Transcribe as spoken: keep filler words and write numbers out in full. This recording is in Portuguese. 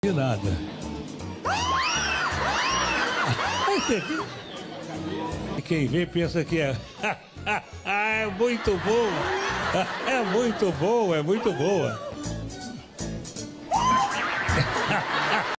De nada. Quem vê pensa que é... é muito bom. É muito bom, é muito boa.